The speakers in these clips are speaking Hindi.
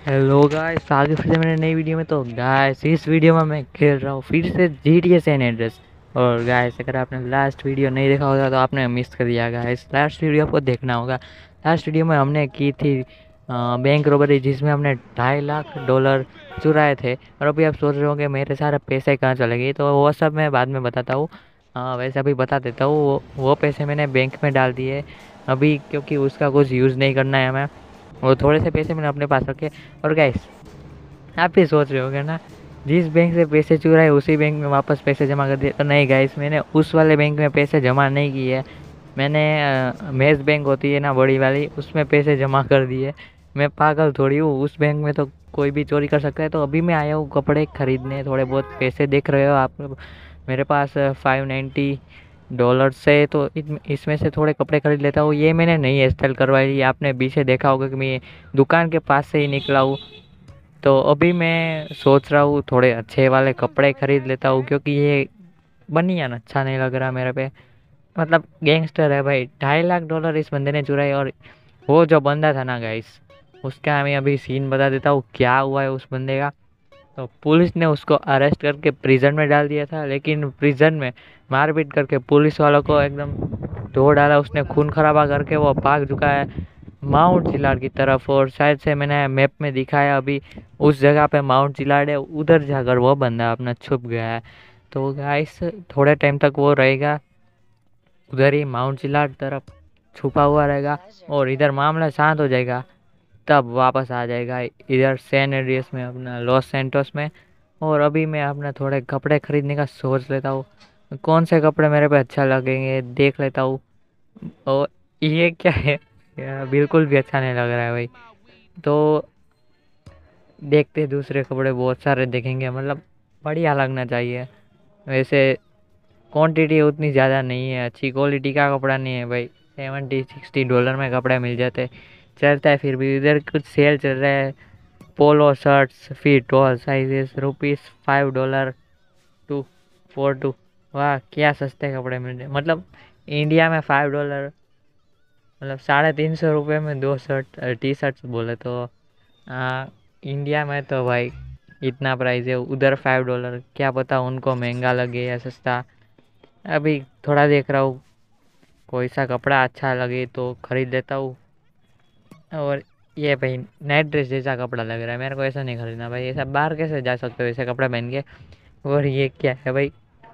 हेलो गाइस, आगे फिर से मैंने नई वीडियो में। तो गाइस इस वीडियो में मैं खेल रहा हूँ फिर से GTA सैन एंड्रेस। और गाइस अगर आपने लास्ट वीडियो नहीं देखा होगा तो आपने मिस कर दिया। गाइस लास्ट वीडियो आपको देखना होगा। लास्ट वीडियो में हमने की थी बैंक रॉबरी, जिसमें हमने $2.5 लाख चुराए थे। और अभी आप सोच रहे होंगे मेरे सारे पैसे कहाँ चले गए, तो वो सब मैं बाद में बताता हूँ। वैसे अभी बता देता हूँ, वो पैसे मैंने बैंक में डाल दिए अभी, क्योंकि उसका कुछ यूज़ नहीं करना है हमें। वो थोड़े से पैसे मैंने अपने पास रखे। और गाइस आप भी सोच रहे होगे ना, जिस बैंक से पैसे चुराए उसी बैंक में वापस पैसे जमा कर दिए। तो नहीं गाइस, मैंने उस वाले बैंक में पैसे जमा नहीं किए। मैंने मेज बैंक होती है ना, बड़ी वाली, उसमें पैसे जमा कर दिए। मैं पागल थोड़ी हूँ, उस बैंक में तो कोई भी चोरी कर सकता है। तो अभी मैं आया हूँ कपड़े खरीदने, थोड़े बहुत पैसे देख रहे हो आप मेरे पास $590 से। तो इसमें से थोड़े कपड़े खरीद लेता हूँ। ये मैंने नई हेयर स्टाइल करवाई, आपने पीछे देखा होगा कि मैं दुकान के पास से ही निकला हूँ। तो अभी मैं सोच रहा हूँ थोड़े अच्छे वाले कपड़े खरीद लेता हूँ, क्योंकि ये बनियान अच्छा नहीं लग रहा मेरे पे। मतलब गैंगस्टर है भाई, $2.5 लाख इस बंदे ने चुराए। और वो जो बंदा था ना गाइस, उसका मैं अभी सीन बता देता हूँ क्या हुआ है उस बंदे का। तो पुलिस ने उसको अरेस्ट करके प्रिजन में डाल दिया था, लेकिन प्रिजन में मारपीट करके पुलिस वालों को एकदम धो डाला उसने, खून खराबा करके वो भाग चुका है माउंट चिलाड़ की तरफ। और शायद से मैंने मैप में दिखाया अभी, उस जगह पे माउंट चिलाड़ है, उधर जाकर वो बंदा अपना छुप गया है। तो गाइस थोड़े टाइम तक वो रहेगा उधर ही माउंट चिलाड़ तरफ छुपा हुआ रहेगा, और इधर मामला शांत हो जाएगा तब वापस आ जाएगा इधर सैन एंड्रियास में, अपना लॉस सैंटोस में। और अभी मैं अपना थोड़े कपड़े खरीदने का सोच लेता हूँ, कौन से कपड़े मेरे पे अच्छा लगेंगे देख लेता हूँ। और ये क्या है यार, बिल्कुल भी अच्छा नहीं लग रहा है भाई। तो देखते दूसरे कपड़े बहुत सारे देखेंगे, मतलब बढ़िया लगना चाहिए। वैसे क्वांटिटी उतनी ज़्यादा नहीं है, अच्छी क्वालिटी का कपड़ा नहीं है भाई। $70-60 में कपड़े मिल जाते चलता है। फिर भी इधर कुछ सेल चल रहा है, polo shirts fit all sizes ₹5 to 4 to. वाह क्या सस्ते कपड़े मिल रहे, मतलब इंडिया में $5, मतलब ₹350 में 2 शर्ट टी शर्ट्स बोले तो। इंडिया में तो भाई इतना प्राइस है, उधर $5, क्या पता उनको महंगा लगे या सस्ता। अभी थोड़ा देख रहा हूँ, कोई सा कपड़ा अच्छा लगे तो खरीद लेता हूँ। और ये भाई नाइट ड्रेस जैसा कपड़ा लग रहा है मेरे को, ऐसा नहीं खरीदना भाई। ऐसा बाहर कैसे जा सकते हो ऐसे कपड़े पहन के। और ये क्या है भाई,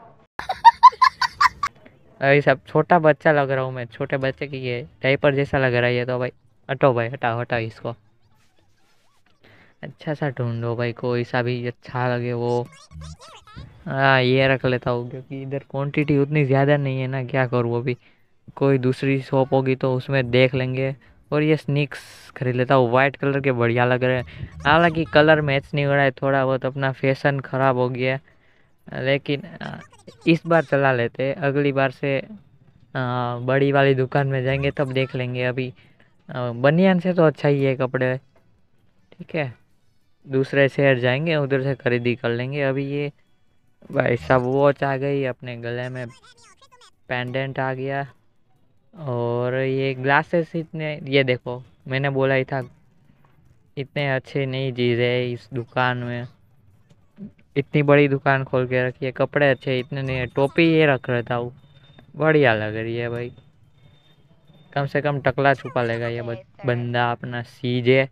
अभी सब छोटा बच्चा लग रहा हूँ मैं, छोटे बच्चे की ये डायपर जैसा लग रहा है ये तो भाई। हटो भाई, हटाओ हटाओ इसको। अच्छा सा ढूंढो भाई, कोई सा भी अच्छा लगे वो। हाँ ये रख लेता हूँ, क्योंकि इधर क्वांटिटी उतनी ज़्यादा नहीं है ना, क्या करूँ अभी। कोई दूसरी शॉप होगी तो उसमें देख लेंगे। और ये स्नीक्स खरीद लेता हूँ, वाइट कलर के बढ़िया लग रहे हैं। हालांकि कलर मैच नहीं हो रहा है, थोड़ा बहुत अपना फैशन ख़राब हो गया है। लेकिन इस बार चला लेते हैं, अगली बार से बड़ी वाली दुकान में जाएंगे तब देख लेंगे। अभी बनियान से तो अच्छा ही है कपड़े, ठीक है। दूसरे शहर जाएंगे, उधर से खरीदी कर लेंगे। अभी ये भाई सब वॉच आ गई अपने गले में, पेंडेंट आ गया। और ये ग्लासेस इतने, ये देखो मैंने बोला ही था इतने अच्छे नहीं चीज़ है इस दुकान में। इतनी बड़ी दुकान खोल के रखी है, कपड़े अच्छे इतने नहीं है। टोपी ये रख रहा हूँ, बढ़िया लग रही है भाई। कम से कम टकला छुपा लेगा ये बंदा अपना सीजे।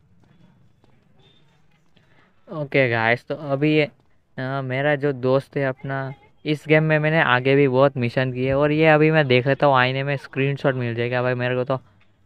ओके गाइस, तो अभी मेरा जो दोस्त है अपना, इस गेम में मैंने आगे भी बहुत मिशन किए। और ये अभी मैं देख लेता हूँ आईने में, स्क्रीनशॉट मिल जाएगा भाई मेरे को तो।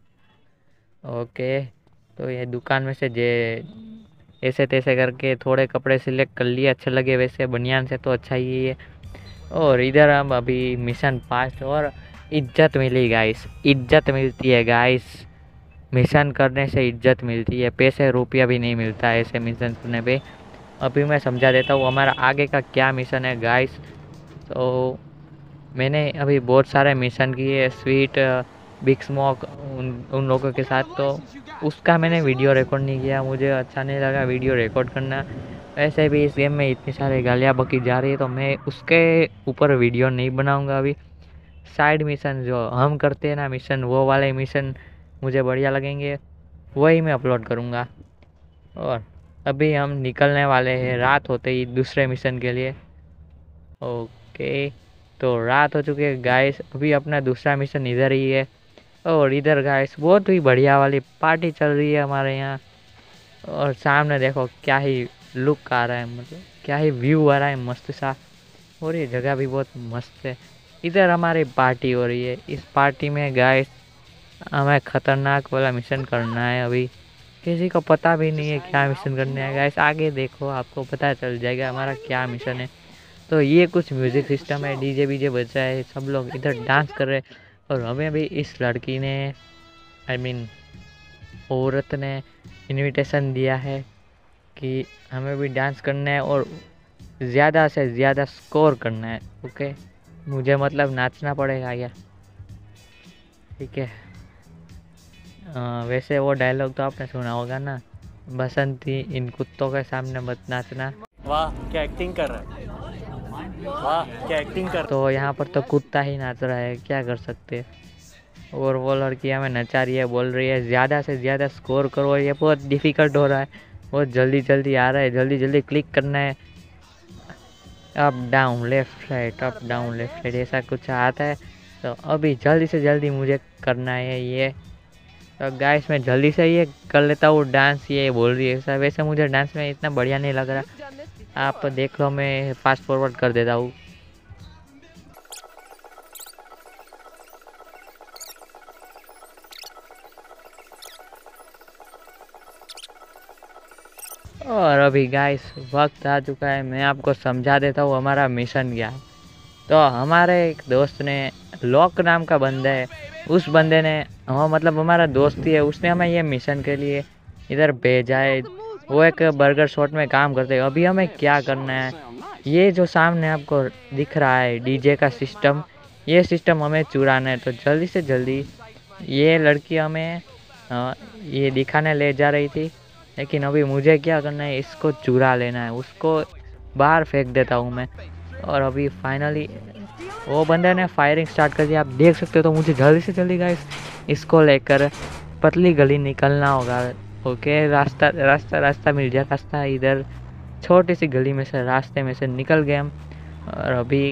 ओके, तो ये दुकान में से जे ऐसे तैसे करके थोड़े कपड़े सिलेक्ट कर लिए, अच्छे लगे वैसे, बनियान से तो अच्छा ही है। और इधर हम अभी मिशन पास, और इज्जत मिली गाइस, इज्जत मिलती है गाइस। मिशन करने से इज्जत मिलती है, पैसे रुपया भी नहीं मिलता है ऐसे मिशन करने पे। अभी मैं समझा देता हूँ हमारा आगे का क्या मिशन है गाइस। तो मैंने अभी बहुत सारे मिशन किए, स्वीट बिग स्मोक उन लोगों के साथ। तो उसका मैंने वीडियो रिकॉर्ड नहीं किया, मुझे अच्छा नहीं लगा वीडियो रिकॉर्ड करना। वैसे भी इस गेम में इतनी सारी गालियाँ बकी जा रही है, तो मैं उसके ऊपर वीडियो नहीं बनाऊंगा अभी। साइड मिशन जो हम करते हैं ना मिशन, वो वाले मिशन मुझे बढ़िया लगेंगे, वही मैं अपलोड करूँगा। और अभी हम निकलने वाले हैं रात होते ही दूसरे मिशन के लिए। ओके, तो रात हो चुकी है गाइस, अभी अपना दूसरा मिशन इधर ही है। और इधर गाइस बहुत ही बढ़िया वाली पार्टी चल रही है हमारे यहाँ। और सामने देखो क्या ही लुक आ रहा है, मतलब क्या ही व्यू आ रहा है मस्त सा। और ये जगह भी बहुत मस्त है। इधर हमारी पार्टी हो रही है। इस पार्टी में गाइस हमें खतरनाक वाला मिशन करना है। अभी किसी को पता भी नहीं है क्या मिशन करना है गाइस, आगे देखो आपको पता चल जाएगा हमारा क्या मिशन है। तो ये कुछ म्यूजिक सिस्टम है, डीजे बीजे बज रहा है, सब लोग इधर डांस कर रहे हैं। और हमें भी इस लड़की ने औरत ने इनविटेशन दिया है कि हमें भी डांस करना है और ज़्यादा से ज़्यादा स्कोर करना है। ओके, मुझे मतलब नाचना पड़ेगा क्या? ठीक है। वैसे वो डायलॉग तो आपने सुना होगा ना, बसंती इन कुत्तों के सामने मत नाचना। वाह क्या एक्टिंग कर रहा है, वाह क्या एक्टिंग कर। तो यहाँ पर तो कुत्ता ही नाच रहा है, क्या कर सकते हैं। और वो लड़की हमें नचा रही है, बोल रही है ज़्यादा से ज़्यादा स्कोर करो। ये बहुत डिफ़िकल्ट हो रहा है, बहुत जल्दी जल्दी आ रहा है, जल्दी जल्दी क्लिक करना है। Up down left right, up down left right, ऐसा कुछ आता है। तो अभी जल्दी से जल्दी मुझे करना है ये। तो गाइस मैं जल्दी से ये कर लेता हूँ डांस, ये बोल रही है। सर वैसे मुझे डांस में इतना बढ़िया नहीं लग रहा, आप देख लो, मैं फास्ट फॉरवर्ड कर देता हूँ। और अभी गाइस वक्त आ चुका है, मैं आपको समझा देता हूँ हमारा मिशन क्या है। तो हमारे एक दोस्त ने, लॉक नाम का बंदा है, उस बंदे ने, हाँ मतलब हमारा दोस्त ही है, उसने हमें ये मिशन के लिए इधर भेजा है। वो एक बर्गर शॉट में काम करते हैं। अभी हमें क्या करना है, ये जो सामने आपको दिख रहा है डीजे का सिस्टम, ये सिस्टम हमें चुराना है। तो जल्दी से जल्दी, ये लड़की हमें ये दिखाने ले जा रही थी, लेकिन अभी मुझे क्या करना है, इसको चुरा लेना है, उसको बाहर फेंक देता हूँ मैं। और अभी फाइनली वो बंदे ने फायरिंग स्टार्ट कर दिया, आप देख सकते हो। तो मुझे जल्दी से जल्दी गाइस इसको लेकर पतली गली निकलना होगा। ओके, रास्ता रास्ता रास्ता मिल जाए, रास्ता इधर छोटी सी गली में से, रास्ते में से निकल गए हम। और अभी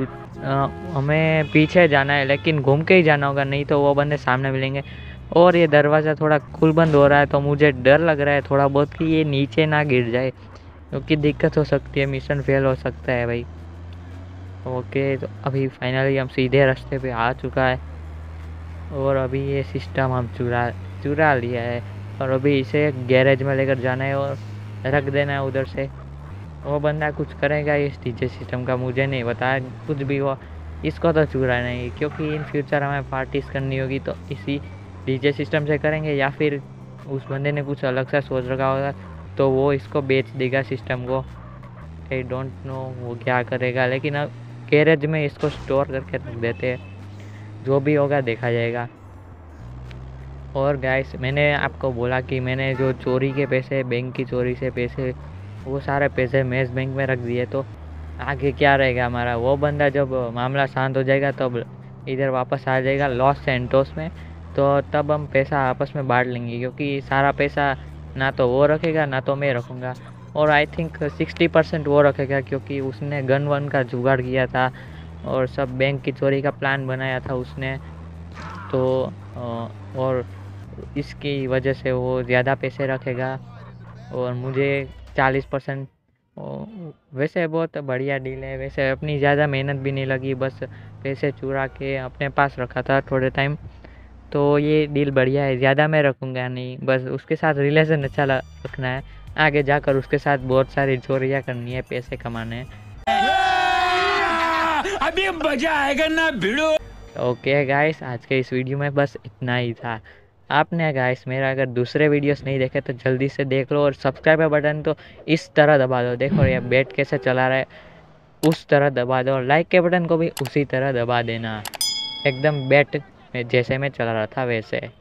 हमें पीछे जाना है, लेकिन घूम के ही जाना होगा, नहीं तो वो बंदे सामने मिलेंगे। और ये दरवाज़ा थोड़ा खुल बंद हो रहा है, तो मुझे डर लग रहा है थोड़ा बहुत कि ये नीचे ना गिर जाए, क्योंकि दिक्कत हो सकती है, मिशन फेल हो सकता है भाई। ओके, तो अभी फाइनली हम सीधे रास्ते पे आ चुका है। और अभी ये सिस्टम हम चुरा लिया है। और अभी इसे गैरेज में लेकर जाना है और रख देना है उधर से। वो बंदा कुछ करेगा इस डीजे सिस्टम का, मुझे नहीं बताया, कुछ भी हो इसको तो चुरा नहीं, क्योंकि इन फ्यूचर हमें पार्टीज करनी होगी तो इसी डीजे सिस्टम से करेंगे, या फिर उस बंदे ने कुछ अलग सा सोच रखा होगा तो वो इसको बेच देगा सिस्टम को। आई डोंट नो वो क्या करेगा, लेकिन अब गैरेज में इसको स्टोर करके रख देते हैं, जो भी होगा देखा जाएगा। और गाइस मैंने आपको बोला कि मैंने जो चोरी के पैसे, बैंक की चोरी से पैसे, वो सारे पैसे मेज़ बैंक में रख दिए। तो आगे क्या रहेगा हमारा, वो बंदा जब मामला शांत हो जाएगा तब इधर वापस आ जाएगा लॉस सैंटोस में, तो तब हम पैसा आपस में बांट लेंगे, क्योंकि सारा पैसा ना तो वो रखेगा ना तो मैं रखूँगा। और आई थिंक 60% वो रखेगा, क्योंकि उसने गन वन का जुगाड़ किया था और सब बैंक की चोरी का प्लान बनाया था उसने। तो और इसकी वजह से वो ज़्यादा पैसे रखेगा और मुझे 40%। वैसे बहुत बढ़िया डील है, वैसे अपनी ज़्यादा मेहनत भी नहीं लगी, बस पैसे चुरा के अपने पास रखा था थोड़े टाइम। तो ये डील बढ़िया है, ज़्यादा मैं रखूँगा नहीं, बस उसके साथ रिलेशन अच्छा रखना है, आगे जाकर उसके साथ बहुत सारी चोरियाँ करनी है, पैसे कमाने हैं। अभी मजा आएगा ना भिड़ो। ओके गाइस, आज के इस वीडियो में बस इतना ही था। आपने गाइस मेरा अगर दूसरे वीडियोस नहीं देखे तो जल्दी से देख लो, और सब्सक्राइब बटन तो इस तरह दबा दो, देखो ये बैट कैसे चला रहा है, उस तरह दबा दो। लाइक के बटन को भी उसी तरह दबा देना, एकदम बैट जैसे मैं चला रहा था वैसे।